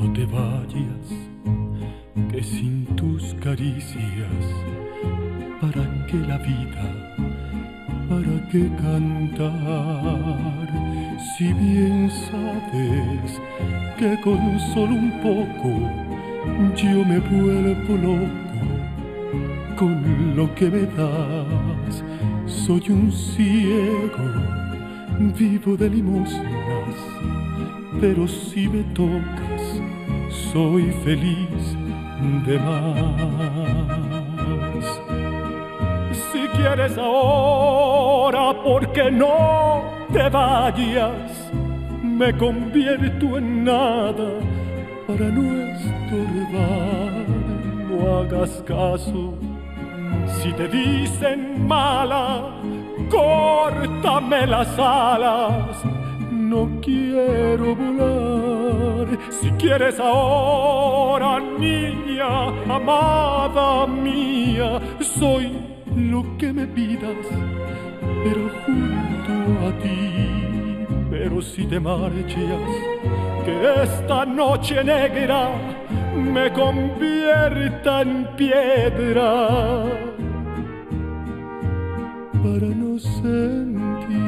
No te vayas, que sin tus caricias, ¿para qué la vida? ¿Para qué cantar? Si bien sabes que con solo un poco yo me vuelvo loco con lo que me das. Soy un ciego, vivo de limosnas, pero si me tocas soy feliz de más. Si quieres ahora, ¿por qué no te vayas? Me convierto en nada para no estorbar. No hagas caso si te dicen mala, córtame las alas. No quiero volar. Si quieres ahora, niña, amada mía, soy lo que me pidas, pero junto a ti. Pero si te marchas, que esta noche negra me convierta en piedra para no sentir.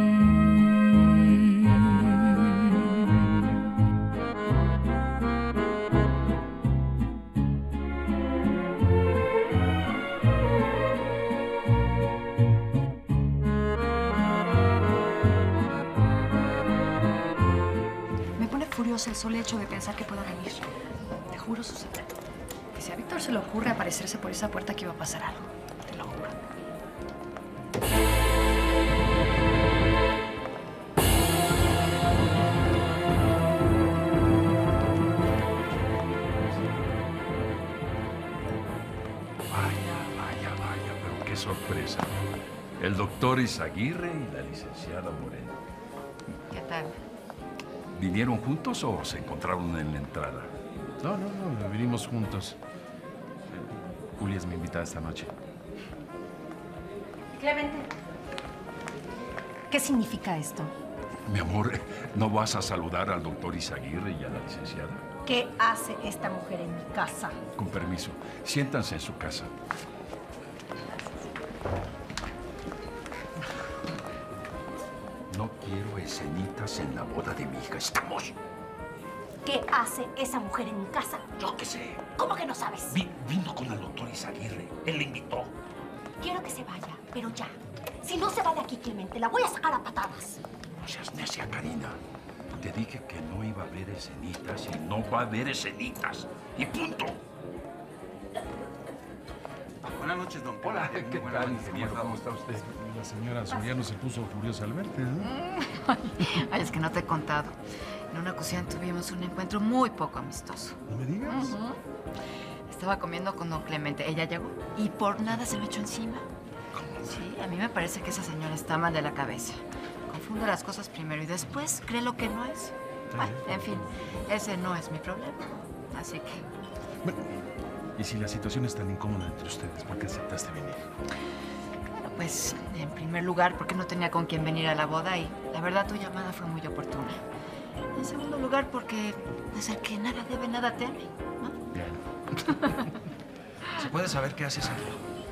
El solo hecho de pensar que pueda venir. Te juro, Susana, que si a Víctor se le ocurre aparecerse por esa puerta, que iba a pasar algo. Te lo juro. Vaya, pero qué sorpresa. El doctor Izaguirre y la licenciada Moreno. ¿Qué tal? ¿Vinieron juntos o se encontraron en la entrada? No, vinimos juntos. Julia es mi invitada esta noche. Clemente, ¿qué significa esto? Mi amor, ¿no vas a saludar al doctor Izaguirre y a la licenciada? ¿Qué hace esta mujer en mi casa? Con permiso, siéntanse en su casa. No quiero escenitas en la boda de mi hija. ¿Estamos? ¿Qué hace esa mujer en mi casa? Yo qué sé. ¿Cómo que no sabes? Vino con el doctor Izaguirre. Él le invitó. Quiero que se vaya, pero ya. Si no se va de aquí, Clemente, la voy a sacar a patadas. No seas necia, Karina. Te dije que no iba a haber escenitas y no va a haber escenitas. Y punto. Buenas noches, don Pedro. Hola, ¿qué tal, ingeniero? ¿Cómo está usted? La señora Soriano se puso furiosa al verte, ¿no? Ay, es que no te he contado. En una ocasión tuvimos un encuentro muy poco amistoso. ¿No me digas? Estaba comiendo con don Clemente. Ella llegó y por nada se me echó encima. Sí, a mí me parece que esa señora está mal de la cabeza. Confunde las cosas primero y después cree lo que no es. Bueno, en fin, ese no es mi problema. Así que... Bueno, y si la situación es tan incómoda entre ustedes, ¿por qué aceptaste venir? Bueno, pues, en primer lugar, porque no tenía con quién venir a la boda y la verdad tu llamada fue muy oportuna. En segundo lugar, porque pues el que nada debe, nada teme, ¿no? Bien. ¿Se puede saber qué haces aquí?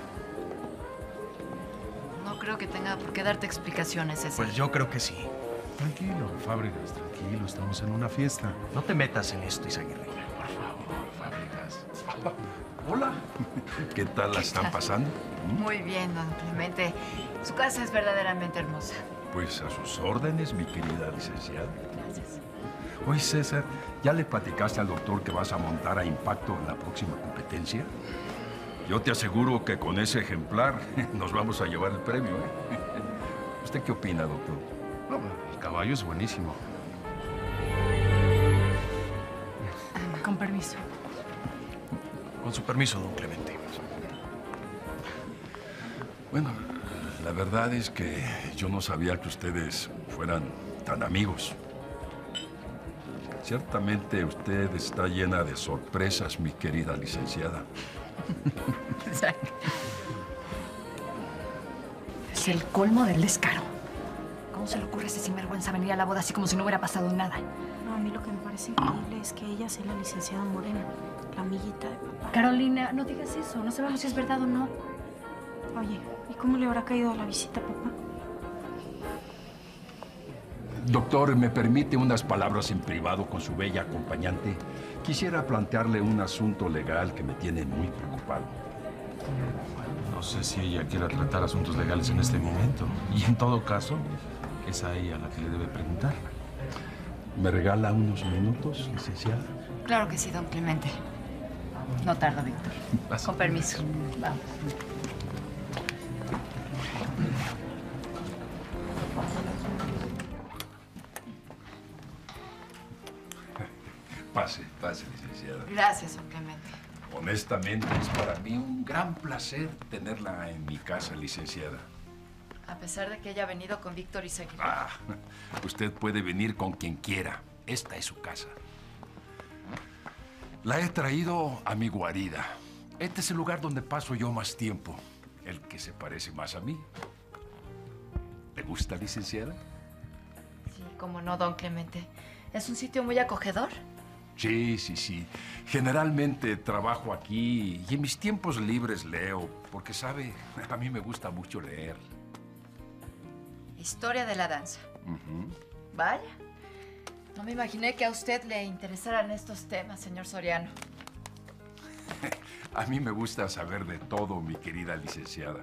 No creo que tenga por qué darte explicaciones, César. Pues yo creo que sí. Tranquilo, Fábregas, tranquilo. Estamos en una fiesta. No te metas en esto, Izaguirre. Por favor, Fábregas. Hola. ¿Qué tal la están pasando? Muy bien, don Clemente. Su casa es verdaderamente hermosa. Pues a sus órdenes, mi querida licenciada. Gracias. Oye, César, ¿ya le platicaste al doctor que vas a montar a impacto en la próxima competencia? Yo te aseguro que con ese ejemplar nos vamos a llevar el premio, ¿eh? ¿Usted qué opina, doctor? No, el caballo es buenísimo. Con permiso. Con su permiso, don Clemente. Bueno, la verdad es que yo no sabía que ustedes fueran tan amigos. Ciertamente usted está llena de sorpresas, mi querida licenciada. Es el colmo del descaro. ¿Cómo se le ocurre a ese sinvergüenza venir a la boda así como si no hubiera pasado nada? a mí lo que me parece increíble es que ella sea la licenciada Morena, la amiguita de papá. Carolina, no digas eso. No sabemos si es verdad o no. Oye, ¿y cómo le habrá caído a la visita, papá? Doctor, ¿me permite unas palabras en privado con su bella acompañante? Quisiera plantearle un asunto legal que me tiene muy preocupado. No sé si ella quiera tratar asuntos legales en este momento. Y en todo caso, es a ella a la que le debe preguntar. ¿Me regala unos minutos, licenciada? Claro que sí, don Clemente. No tarda, Víctor. Pasa. Con permiso. Vamos. Pase, pase, licenciada. Gracias, don Clemente. Honestamente, es para mí un gran placer tenerla en mi casa, licenciada. A pesar de que ella ha venido con Víctor Izaguirre. Ah, usted puede venir con quien quiera. Esta es su casa. La he traído a mi guarida. Este es el lugar donde paso yo más tiempo. El que se parece más a mí. ¿Le gusta, licenciada? Sí, cómo no, don Clemente. ¿Es un sitio muy acogedor? Sí, sí, sí. Generalmente trabajo aquí y en mis tiempos libres leo, porque, sabe, a mí me gusta mucho leer. Historia de la danza. Vaya. No me imaginé que a usted le interesaran estos temas, señor Soriano. A mí me gusta saber de todo, mi querida licenciada.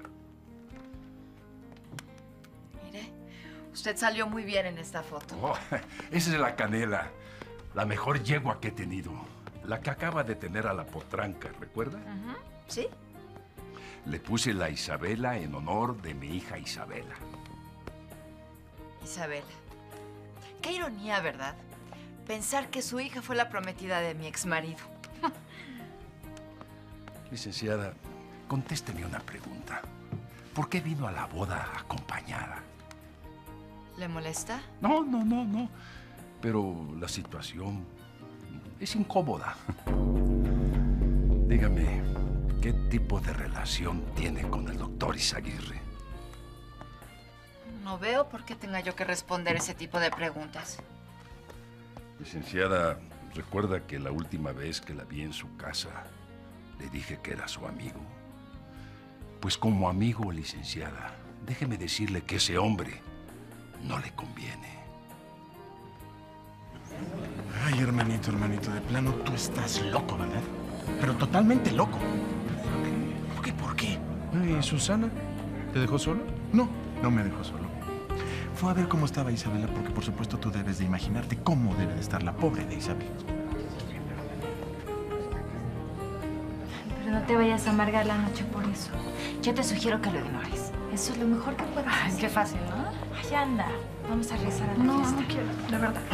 Mire, usted salió muy bien en esta foto. Oh, esa es la Canela, la mejor yegua que he tenido. La que acaba de tener a la potranca, ¿recuerda? ¿Sí? Le puse la Isabela en honor de mi hija Isabela. Isabela. Qué ironía, ¿verdad? Pensar que su hija fue la prometida de mi exmarido. Licenciada, contésteme una pregunta. ¿Por qué vino a la boda acompañada? ¿Le molesta? No, no, no, no. Pero la situación es incómoda. Dígame, ¿qué tipo de relación tiene con el doctor Izaguirre? No veo por qué tenga yo que responder ese tipo de preguntas. Licenciada, ¿recuerda que la última vez que la vi en su casa le dije que era su amigo? Pues como amigo, licenciada, déjeme decirle que ese hombre no le conviene. Ay, hermanito, de plano, tú estás loco, ¿verdad? Pero totalmente loco. ¿Por qué? ¿Por qué? ¿Y Susana? ¿Te dejó solo? No, no me dejó solo. Fue a ver cómo estaba Isabela, porque por supuesto tú debes de imaginarte cómo debe de estar la pobre de Isabel. Pero no te vayas a amargar la noche por eso. Yo te sugiero que lo ignores. Eso es lo mejor que puedes hacer. Qué fácil, ¿no? Ay, anda. Vamos a regresar a la No, fiesta. no quiero, de verdad.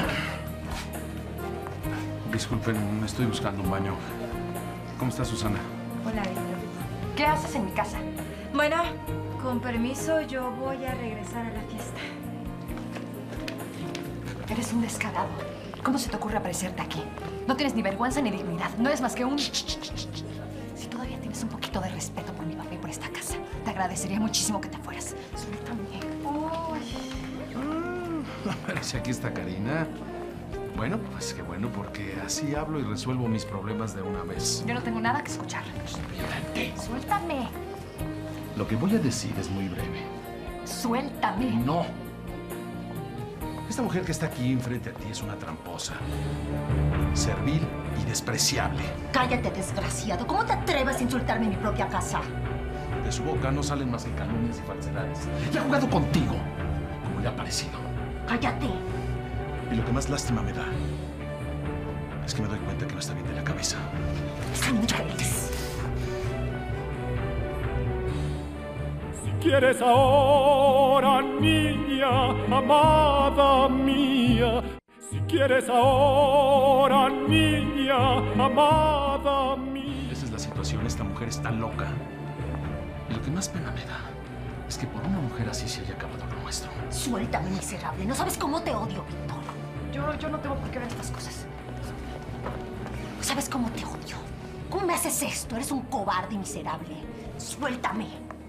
Disculpen, me estoy buscando un baño. ¿Cómo está Susana? Hola, Víctor. ¿Qué haces en mi casa? Bueno, con permiso, yo voy a regresar a la fiesta. Eres un descarado. ¿Cómo se te ocurre aparecerte aquí? No tienes ni vergüenza ni dignidad. No es más que un... Si todavía tienes un poquito de respeto por mi papá y por esta casa, te agradecería muchísimo que te fueras. Suéltame. Pero si aquí está Karina. Bueno, pues qué bueno, porque así hablo y resuelvo mis problemas de una vez. Yo no tengo nada que escuchar. Suéltame. Lo que voy a decir es muy breve. Suéltame. No. Esta mujer que está aquí enfrente a ti es una tramposa, servil y despreciable. Cállate, desgraciado. ¿Cómo te atreves a insultarme en mi propia casa? De su boca no salen más que calumnias y falsedades. Y ha jugado contigo, como le ha parecido. Cállate. Y lo que más lástima me da es que me doy cuenta que no está bien de la cabeza. Sánchez. Si quieres ahora, niña, amada mía. Si quieres ahora, niña, amada mía. Esa es la situación. Esta mujer está loca. Y lo que más pena me da es que por una mujer así se haya acabado lo nuestro. Suéltame, miserable. No sabes cómo te odio, Víctor. Yo no tengo por qué ver estas cosas. ¿Sabes cómo te odio? ¿Cómo me haces esto? Eres un cobarde miserable. Suéltame.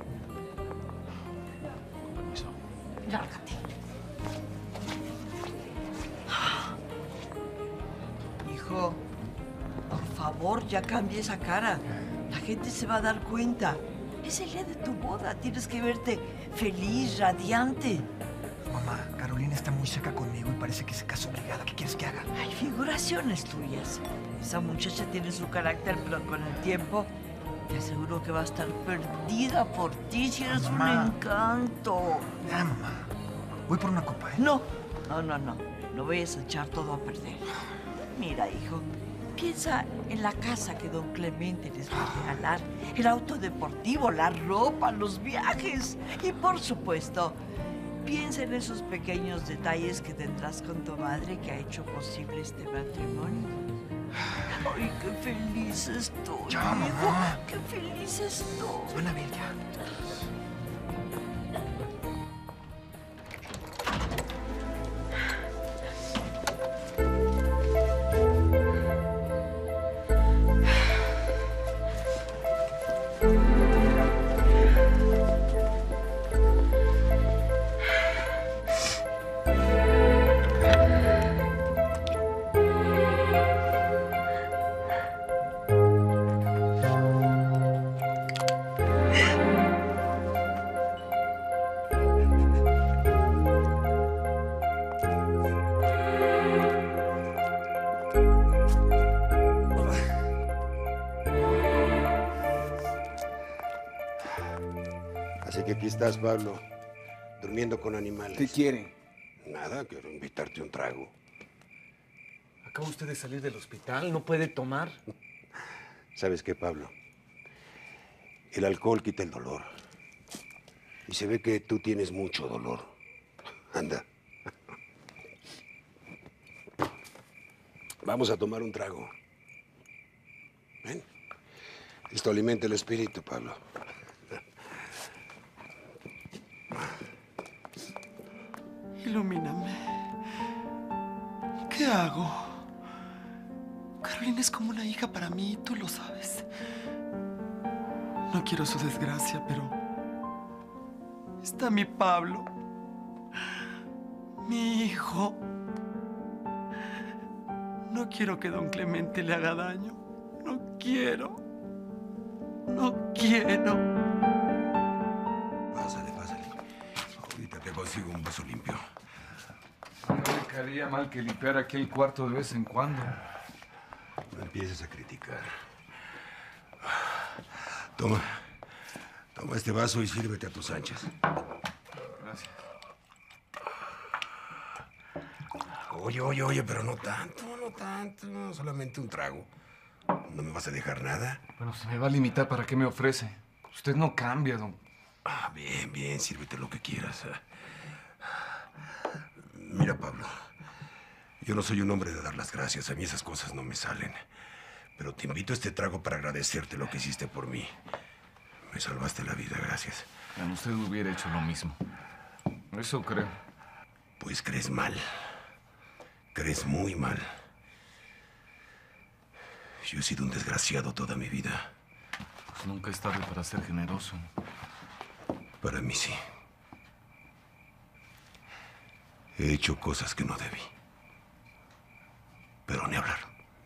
Con permiso. Lárgate. hijo. Por favor, ya cambia esa cara. La gente se va a dar cuenta. Es el día de tu boda. Tienes que verte feliz, radiante. Mamá, Carolina está muy seca conmigo y parece que se casa obligada. ¿Qué quieres que haga? Hay figuraciones tuyas. Esa muchacha tiene su carácter, pero con el tiempo te aseguro que va a estar perdida por ti si eres un encanto. Ya, mamá. Voy por una copa, ¿eh? No. No vayas a echar todo a perder. Mira, hijo, piensa en la casa que don Clemente les va a regalar, el auto deportivo, la ropa, los viajes. Y por supuesto, piensa en esos pequeños detalles que tendrás con tu madre que ha hecho posible este matrimonio. Ay, qué feliz estoy, ya, hijo. mamá. Qué feliz estoy. Van a ver ya. Así que aquí estás, Pablo, durmiendo con animales. ¿Qué quieren? Nada, quiero invitarte un trago. Acaba usted de salir del hospital, ¿no puede tomar? ¿Sabes qué, Pablo? El alcohol quita el dolor. Y se ve que tú tienes mucho dolor. Anda. Vamos a tomar un trago. Ven. Esto alimenta el espíritu, Pablo. Ilumíname. ¿Qué hago? Carolina es como una hija para mí, tú lo sabes. No quiero su desgracia, pero está mi Pablo, mi hijo. No quiero que don Clemente le haga daño. No quiero. No quiero. Pásale. Ahorita te consigo un vaso limpio. No le caería mal que limpiara aquí el cuarto de vez en cuando. No empieces a criticar. Toma este vaso y sírvete a tus anchas. Gracias. Oye, pero no tanto, solamente un trago. ¿No me vas a dejar nada? Bueno, se me va a limitar, ¿para qué me ofrece? Usted no cambia, don. Bien, sírvete lo que quieras. Mira, Pablo, yo no soy un hombre de dar las gracias, a mí esas cosas no me salen. Pero te invito a este trago para agradecerte lo que hiciste por mí. Me salvaste la vida, gracias. Bueno, usted hubiera hecho lo mismo. Eso creo. Pues crees mal. Crees muy mal. Yo he sido un desgraciado toda mi vida. Pues nunca es tarde para ser generoso. Para mí sí. He hecho cosas que no debí. Pero ni hablar.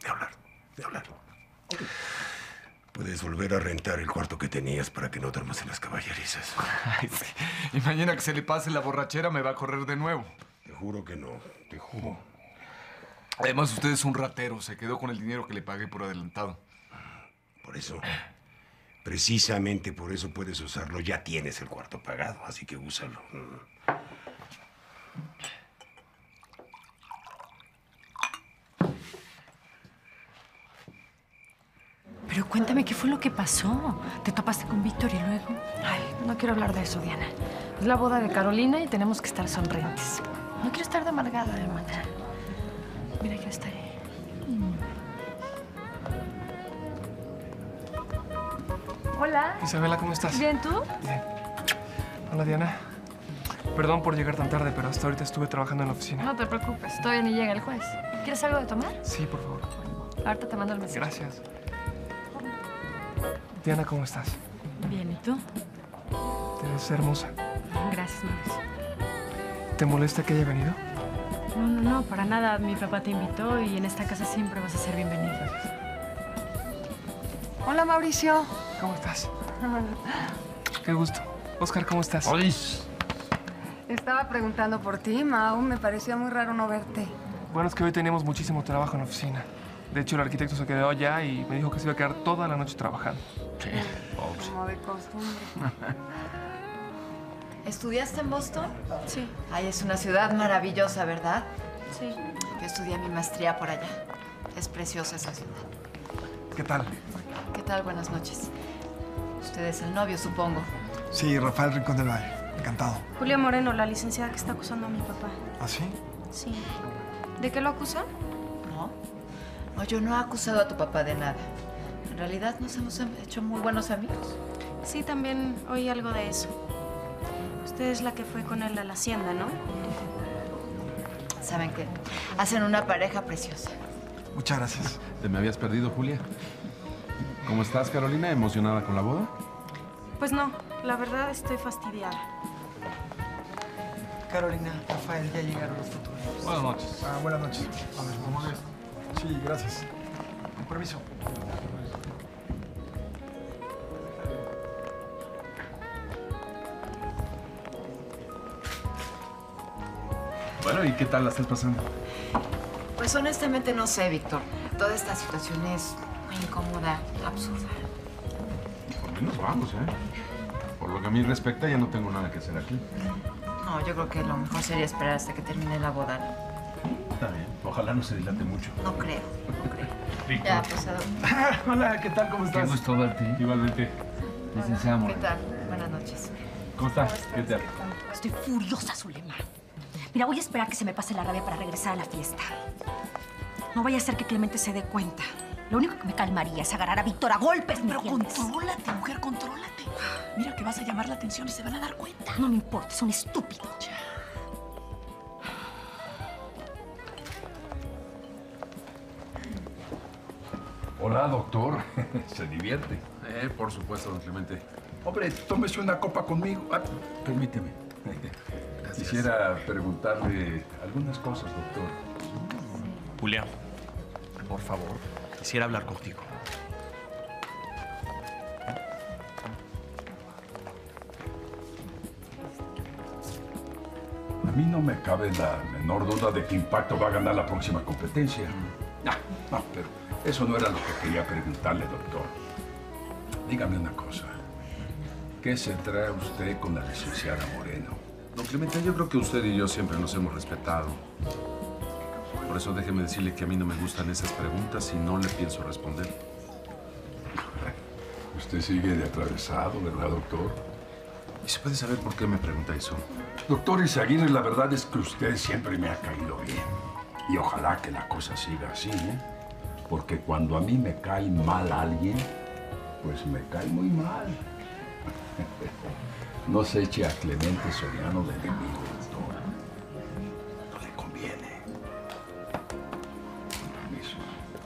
Puedes volver a rentar el cuarto que tenías para que no duermas en las caballerizas. Ay, sí. Y mañana que se le pase la borrachera me va a correr de nuevo. Te juro que no, te juro. Además, usted es un ratero. Se quedó con el dinero que le pagué por adelantado. Por eso, precisamente por eso puedes usarlo. Ya tienes el cuarto pagado, así que úsalo. Pero cuéntame, ¿qué fue lo que pasó? ¿Te topaste con Víctor y luego? Ay, no quiero hablar de eso, Diana. Es la boda de Carolina y tenemos que estar sonrientes. No quiero estar de amargada, hermana. Mira, yo estaré. Hola. Isabela, ¿cómo estás? Bien, ¿tú? Bien. Hola, Diana. Perdón por llegar tan tarde, pero hasta ahorita estuve trabajando en la oficina. No te preocupes, todavía ni llega el juez. ¿Quieres algo de tomar? Sí, por favor. Ahorita te mando el mensaje. Gracias. Diana, ¿cómo estás? Bien, ¿y tú? Te ves hermosa. Gracias, Mauricio. ¿Te molesta que haya venido? No, para nada. Mi papá te invitó y en esta casa siempre vas a ser bienvenido. Hola, Mauricio. ¿Cómo estás? Qué gusto. Oscar, ¿cómo estás? Estaba preguntando por ti, Mau. Me parecía muy raro no verte. Bueno, es que hoy tenemos muchísimo trabajo en la oficina. De hecho, el arquitecto se quedó allá y me dijo que se iba a quedar toda la noche trabajando. Sí. Como de costumbre. ¿Estudiaste en Boston? Sí. Ay, es una ciudad maravillosa, ¿verdad? Sí. Yo estudié mi maestría por allá. Es preciosa esa ciudad. ¿Qué tal? ¿Qué tal? Buenas noches. Usted es el novio, supongo. Sí, Rafael Rincón del Valle. Encantado. Julia Moreno, la licenciada que está acusando a mi papá. ¿Ah, sí? Sí. ¿De qué lo acusa? No, yo no he acusado a tu papá de nada. En realidad nos hemos hecho muy buenos amigos. Sí, también oí algo de eso. Usted es la que fue con él a la hacienda, ¿no? ¿Saben qué? Hacen una pareja preciosa. Muchas gracias. ¿Te me habías perdido, Julia? ¿Cómo estás, Carolina? ¿Emocionada con la boda? Pues no, la verdad estoy fastidiada. Carolina, Rafael, ya llegaron los futuros. Buenas noches. Buenas noches. A ver, ¿cómo ves? Sí, gracias. Con permiso. Bueno, ¿y qué tal la estás pasando? Pues honestamente no sé, Víctor. Toda esta situación es muy incómoda, absurda. Por mí nos vamos, ¿eh? Por lo que a mí respecta, ya no tengo nada que hacer aquí. No, yo creo que lo mejor sería esperar hasta que termine la boda. Está bien. Ojalá no se dilate mucho. No creo. Víctor. Ya, pues Hola, ¿qué tal? ¿Cómo estás? Qué gusto verte. Igualmente. Licenciada ¿qué Moreno. tal? Buenas noches. ¿Cómo estás? ¿Qué tal? Estoy furiosa, Zulema. Mira, voy a esperar que se me pase la rabia para regresar a la fiesta. No vaya a ser que Clemente se dé cuenta. Lo único que me calmaría es agarrar a Víctor a golpes, ¿me entiendes? Contrólate, mujer, contrólate. Mira que vas a llamar la atención y se van a dar cuenta. No me importa, es un estúpido. Hola, doctor. ¿Se divierte? Por supuesto, don Clemente. Hombre, tómese una copa conmigo. Permíteme. Quisiera preguntarle algunas cosas, doctor. Julia, por favor, quisiera hablar contigo. A mí no me cabe la menor duda de que Impacto va a ganar la próxima competencia. No, pero eso no era lo que quería preguntarle, doctor. Dígame una cosa. ¿Qué se trae usted con la licenciada Moreno? Don Clemente, yo creo que usted y yo siempre nos hemos respetado. Por eso déjeme decirle que a mí no me gustan esas preguntas y no le pienso responder. Usted sigue de atravesado, ¿verdad, doctor? ¿Y se puede saber por qué me pregunta eso? Doctor Izaguirre, la verdad es que usted siempre me ha caído bien. Y ojalá que la cosa siga así, ¿eh? Porque cuando a mí me cae mal alguien, pues me cae muy mal. No se eche a Clemente Soriano de enemigo, doctor. No le conviene. Con permiso.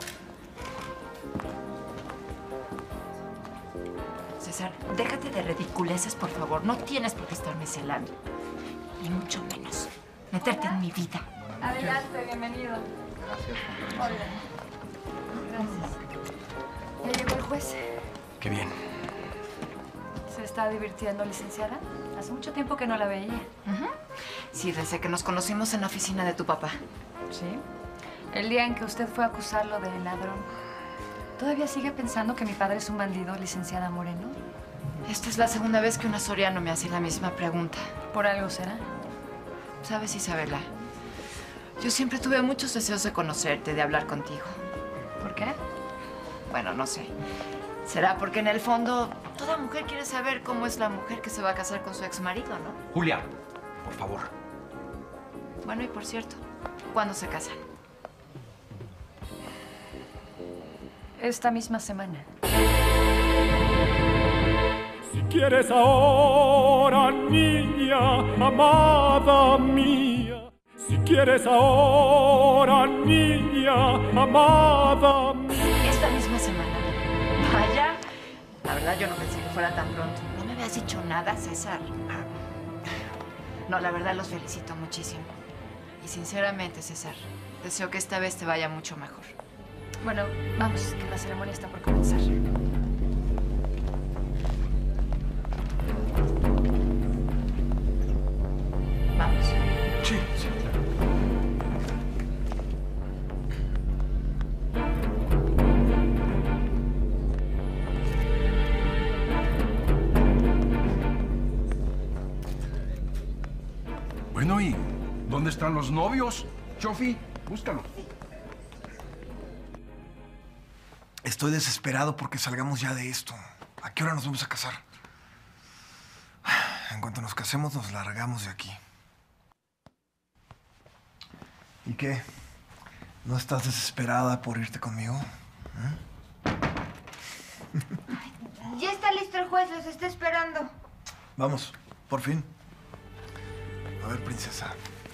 César, déjate de ridiculeces, por favor. No tienes por qué estarme celando. Ni mucho menos meterte en mi vida. Adelante, bienvenido. Gracias. Hola. Gracias. ¿Ya llegó el juez? Qué bien. ¿Se está divirtiendo, licenciada? Hace mucho tiempo que no la veía. Sí, desde que nos conocimos en la oficina de tu papá. ¿Sí? El día en que usted fue a acusarlo de ladrón. ¿Todavía sigue pensando que mi padre es un bandido, licenciada Moreno? Esta es la segunda vez que una soriano me hace la misma pregunta. ¿Por algo será? ¿Sabes, Isabela? Yo siempre tuve muchos deseos de conocerte, de hablar contigo. ¿Por qué? Bueno, no sé. Será porque en el fondo toda mujer quiere saber cómo es la mujer que se va a casar con su exmarido, ¿no? Julia, por favor. Bueno, y por cierto, ¿cuándo se casan? Esta misma semana. Si quieres ahora, niña, amada mía. Si quieres ahora, niña, amada mía. Esta misma semana. Vaya. La verdad, yo no pensé que fuera tan pronto. ¿No me habías dicho nada, César? No, la verdad, los felicito muchísimo. Y sinceramente, César, deseo que esta vez te vaya mucho mejor. Bueno, vamos, que la ceremonia está por comenzar. Vamos. Sí, sí, claro. Bueno, ¿y dónde están los novios? Chofi, búscalos. Estoy desesperado porque salgamos ya de esto. ¿A qué hora nos vamos a casar? En cuanto nos casemos, nos largamos de aquí. ¿Y qué? ¿No estás desesperada por irte conmigo? Ya está listo el juez, los está esperando. Vamos, por fin. A ver, princesa.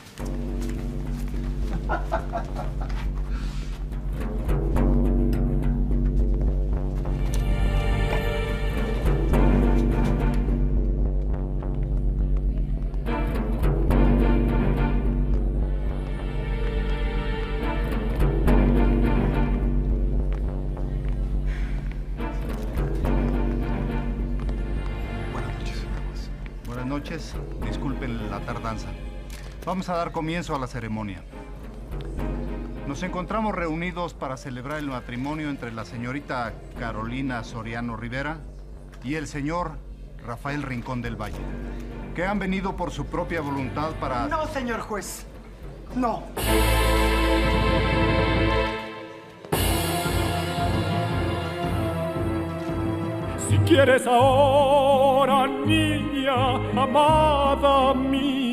Buenas noches, disculpen la tardanza. Vamos a dar comienzo a la ceremonia. Nos encontramos reunidos para celebrar el matrimonio entre la señorita Carolina Soriano Rivera y el señor Rafael Rincón del Valle, que han venido por su propia voluntad para... No, señor juez. No. Si quieres ahora, niña, amada mía,